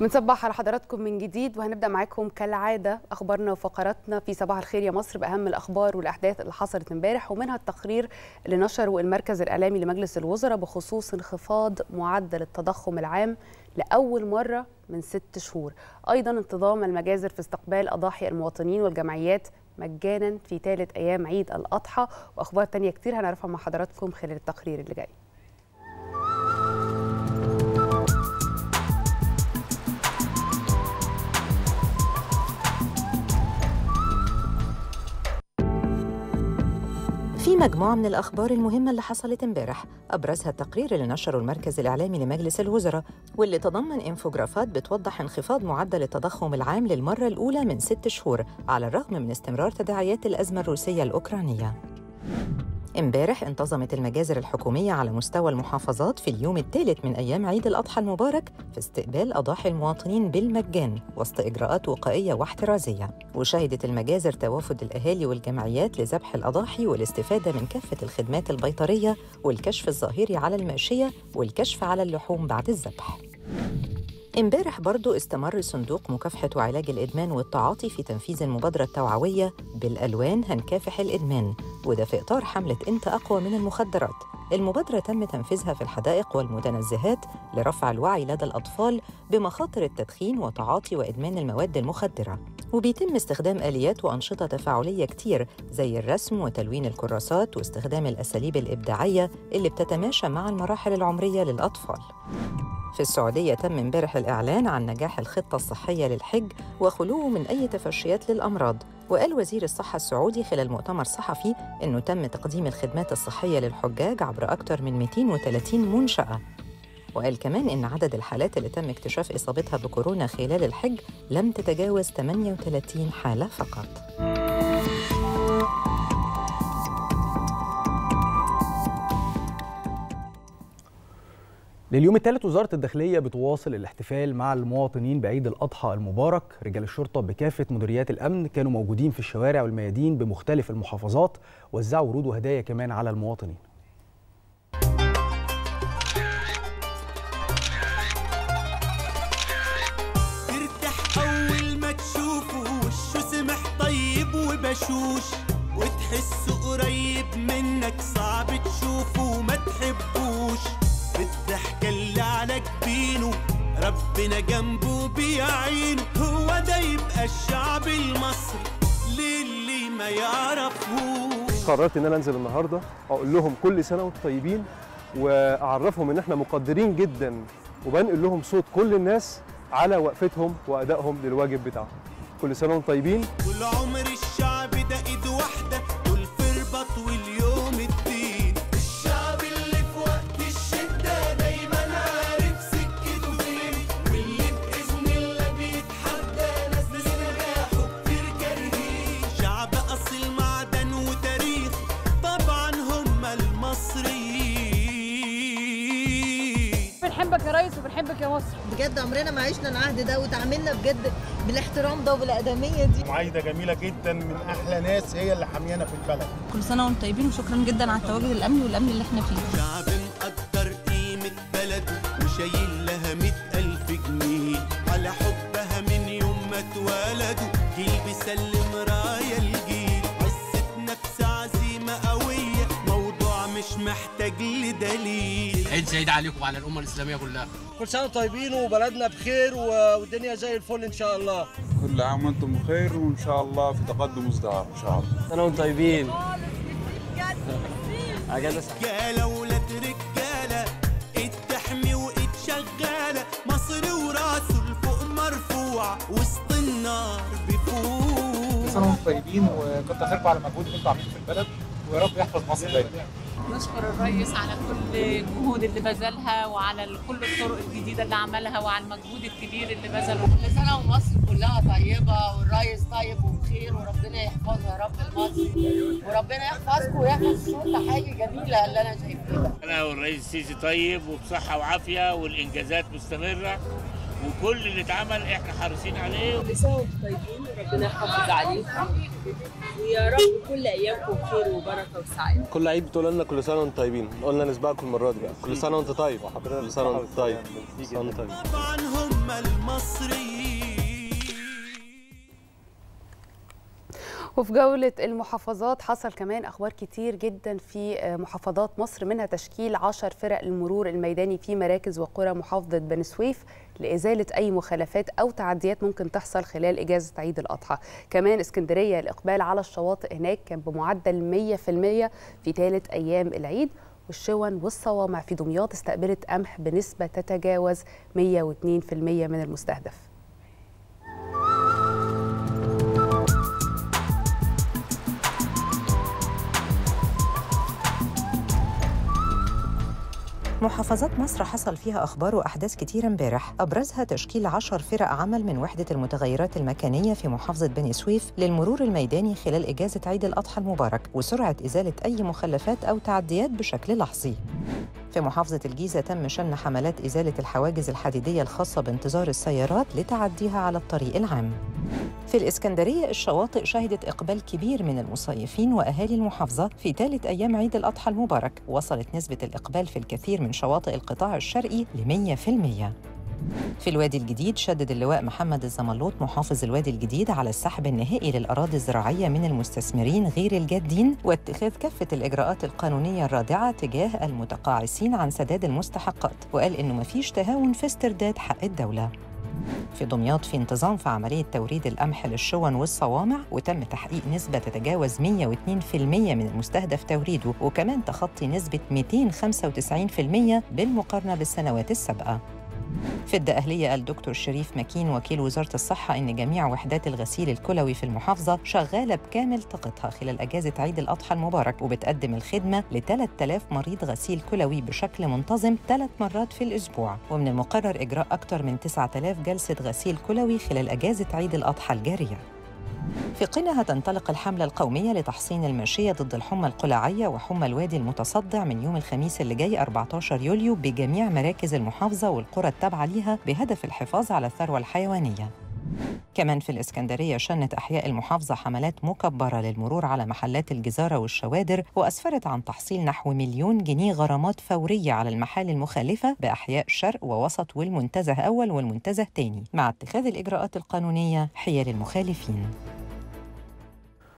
بنصبح على حضراتكم من جديد، وهنبدأ معاكم كالعادة أخبارنا وفقراتنا في صباح الخير يا مصر بأهم الأخبار والأحداث اللي حصلت امبارح، ومنها التقرير اللي نشره المركز الإعلامي لمجلس الوزراء بخصوص انخفاض معدل التضخم العام لأول مرة من 6 شهور. أيضا انتظام المجازر في استقبال أضاحي المواطنين والجمعيات مجانا في ثالث أيام عيد الأضحى، وأخبار تانية كتير هنعرفها مع حضراتكم خلال التقرير اللي جاي. في مجموعة من الأخبار المهمة اللي حصلت امبارح، أبرزها التقرير اللي نشره المركز الإعلامي لمجلس الوزراء واللي تضمن انفوجرافات بتوضح انخفاض معدل التضخم العام للمرة الأولى من 6 شهور على الرغم من استمرار تداعيات الأزمة الروسية الأوكرانية. امبارح انتظمت المجازر الحكومية على مستوى المحافظات في اليوم الثالث من أيام عيد الأضحى المبارك في استقبال أضاحي المواطنين بالمجان وسط إجراءات وقائية واحترازية. وشهدت المجازر توافد الأهالي والجمعيات لذبح الأضاحي والاستفادة من كافة الخدمات البيطرية والكشف الظاهري على الماشية والكشف على اللحوم بعد الذبح. امبارح برضو استمر صندوق مكافحة وعلاج الإدمان والتعاطي في تنفيذ المبادرة التوعوية بالألوان هنكافح الإدمان، وده في إطار حملة أنت أقوى من المخدرات. المبادرة تم تنفيذها في الحدائق والمتنزهات لرفع الوعي لدى الأطفال بمخاطر التدخين وتعاطي وإدمان المواد المخدرة، وبيتم استخدام آليات وأنشطة تفاعلية كتير زي الرسم وتلوين الكراسات واستخدام الأساليب الإبداعية اللي بتتماشى مع المراحل العمرية للأطفال. في السعودية تم امبارح الإعلان عن نجاح الخطة الصحية للحج وخلوه من أي تفشيات للأمراض، وقال وزير الصحة السعودي خلال مؤتمر صحفي إنه تم تقديم الخدمات الصحية للحجاج عبر أكثر من 230 منشأة. وقال كمان إن عدد الحالات اللي تم اكتشاف إصابتها بكورونا خلال الحج لم تتجاوز 38 حالة فقط. لليوم الثالث وزارة الداخلية بتواصل الاحتفال مع المواطنين بعيد الأضحى المبارك. رجال الشرطة بكافة مديريات الأمن كانوا موجودين في الشوارع والميادين بمختلف المحافظات، وزعوا ورود وهدايا كمان على المواطنين. ترتاح أول ما تشوفه وشه سمح طيب وبشوش، وتحسه قريب منك صعب تشوفه وما تحبوش. بالضحكة اللي على جبينه ربنا جنبه بيعينه، هو ده يبقى الشعب المصري للي ما يعرفوش. قررت ان انا انزل النهارده اقول لهم كل سنه وانتم طيبين، واعرفهم ان احنا مقدرين جدا، وبنقل لهم صوت كل الناس على وقفتهم وادائهم للواجب بتاعهم. كل سنه وانتم طيبين. طول عمر الشعب ده ايد واحده والفربط واليوم الدين. الشعب اللي في وقت الشده دايما عارف سكته فين، واللي باذن الله بيتحدى ناس بسلاحه كتير كارهين. شعب اصيل معدن وتاريخ طبعا هم المصريين. بنحبك يا ريس وبنحبك يا مصر بجد. عمرنا ما عشنا العهد ده وتعاملنا بجد بالاحترام ده وبالادميه دي. معايده جميله جدا من احلى ناس هي اللي حاميانا في البلد. كل سنه وانتم طيبين، وشكرا جدا على التواجد الامني والامن اللي احنا فيه. شعب مقدر قيمه بلده وشايل لها 100,000 جنيه على حبها من يوم ما اتولدوا. جيل بيسلم رايه الجيل، عزه نفس عزيمه قويه، موضوع مش محتاج لدليل. عيد سعيد عليكم وعلى الامه الاسلاميه كلها. كل سنه طيبين وبلدنا بخير والدنيا زي الفل ان شاء الله. كل عام وانتم بخير وان شاء الله في تقدم وازدهار ان شاء الله. سنه وانتم طيبين. رجاله ولاد رجاله، ايد تحمي وايد شغاله، مصر وراسه لفوق مرفوع وسط النار بيفوق. كل سنه وانتم طيبين وكتر خيركم على المجهود اللي انتم عاملينه في البلد، ويا رب يحفظ مصر دايما. نشكر الرئيس على كل الجهود اللي بذلها وعلى كل الطرق الجديده اللي عملها وعلى المجهود الكبير اللي بذله. كل سنه ومصر كلها طيبه والرئيس طيب وبخير، وربنا يحفظه يا رب المصري، وربنا يحفظكم ويحفظ الشرطه. حاجه جميله اللي انا شايفاها. انا والرئيس السيسي طيب وبصحه وعافيه والانجازات مستمره، وكل اللي اتعمل احنا حريصين عليه. كل سنه وانتم طيبين وربنا يحافظ عليكم، ويا رب كل ايامكم خير وبركه وسعاده. كل عيد بتقول لنا كل سنه وانتم طيبين، قلنا نسبقكم المره دي بقى. كل سنه وانت طيب وحضرتك كل سنه وانت طيب. طبعا هم المصريين. وفي جولة المحافظات حصل كمان أخبار كتير جدا في محافظات مصر، منها تشكيل 10 فرق للمرور الميداني في مراكز وقرى محافظة بني سويف لإزالة أي مخالفات أو تعديات ممكن تحصل خلال إجازة عيد الأضحى. كمان اسكندرية الإقبال على الشواطئ هناك كان بمعدل 100% في ثالث أيام العيد، والشون والصوامع في دمياط استقبلت قمح بنسبة تتجاوز 102% من المستهدف. محافظات مصر حصل فيها أخبار وأحداث كتير امبارح، أبرزها تشكيل 10 فرق عمل من وحدة المتغيرات المكانية في محافظة بني سويف للمرور الميداني خلال إجازة عيد الأضحى المبارك وسرعة إزالة أي مخلفات أو تعديات بشكل لحظي. في محافظة الجيزة تم شن حملات إزالة الحواجز الحديدية الخاصة بانتظار السيارات لتعديها على الطريق العام. في الإسكندرية الشواطئ شهدت إقبال كبير من المصيفين وأهالي المحافظة في ثالث أيام عيد الأضحى المبارك، وصلت نسبة الإقبال في الكثير من شواطئ القطاع الشرقي ل100%. في الوادي الجديد شدد اللواء محمد الزملوط محافظ الوادي الجديد على السحب النهائي للأراضي الزراعية من المستثمرين غير الجادين واتخاذ كافة الإجراءات القانونية الرادعة تجاه المتقاعسين عن سداد المستحقات، وقال إنه مفيش تهاون في استرداد حق الدولة. في دمياط في انتظام في عملية توريد القمح للشون والصوامع، وتم تحقيق نسبة تتجاوز 102% من المستهدف توريده، وكمان تخطي نسبة 295% بالمقارنة بالسنوات السابقة. في الدقهلية قال دكتور شريف مكين وكيل وزارة الصحة إن جميع وحدات الغسيل الكلوي في المحافظة شغالة بكامل طاقتها خلال أجازة عيد الأضحى المبارك، وبتقدم الخدمة ل 3000 مريض غسيل كلوي بشكل منتظم 3 مرات في الأسبوع، ومن المقرر إجراء أكثر من 9000 جلسة غسيل كلوي خلال أجازة عيد الأضحى الجارية. في قنا هتنطلق الحملة القومية لتحصين الماشية ضد الحمى القلاعية وحمى الوادي المتصدع من يوم الخميس اللي جاي 14 يوليو بجميع مراكز المحافظة والقرى التابعة ليها بهدف الحفاظ على الثروة الحيوانية. كمان في الإسكندرية شنت أحياء المحافظة حملات مكبرة للمرور على محلات الجزارة والشوادر، وأسفرت عن تحصيل نحو 1,000,000 جنيه غرامات فورية على المحال المخالفة بأحياء شرق ووسط والمنتزه أول والمنتزه تاني، مع اتخاذ الإجراءات القانونية حيال المخالفين.